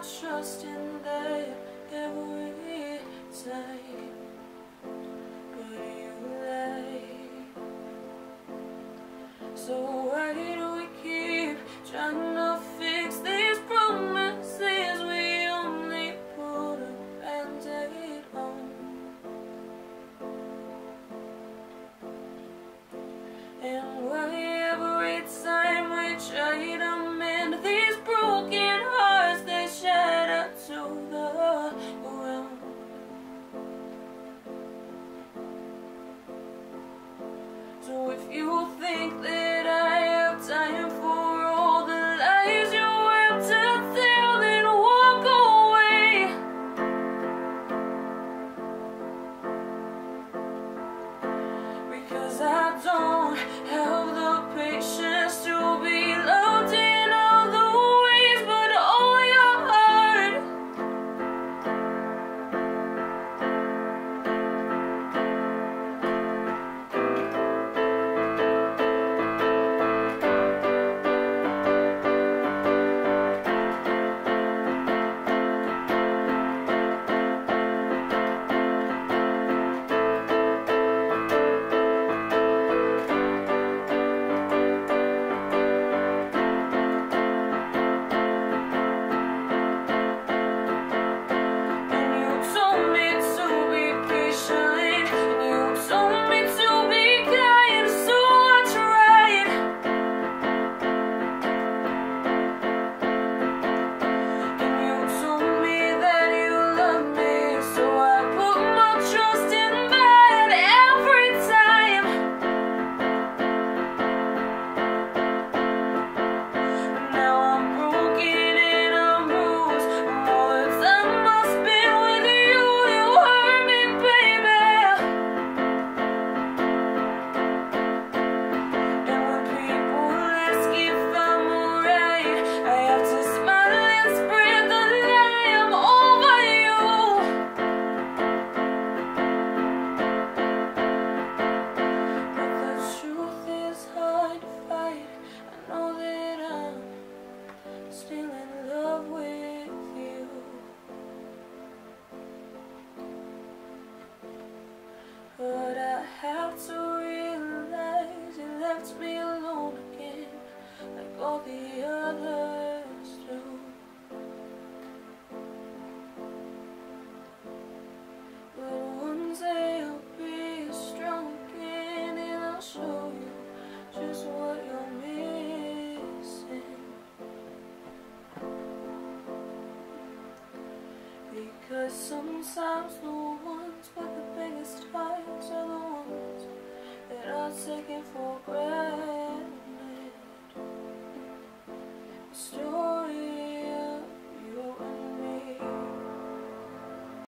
trust in that every time, but you lie. So why do we keep trying to fix these promises we only put a band-aid on? And why every time we try to mend these broken hearts, they shatter to the ground? So if you think that I have time for all the lies you have to tell, then walk away. Because I don't have the patience to be loved in other ways but all your heart. But I have to realize you left me alone again, like all the others do. But one day I'll be strong again, and I'll show you just what you're missing. Because sometimes the ones with the biggest hearts are the ones that are taken for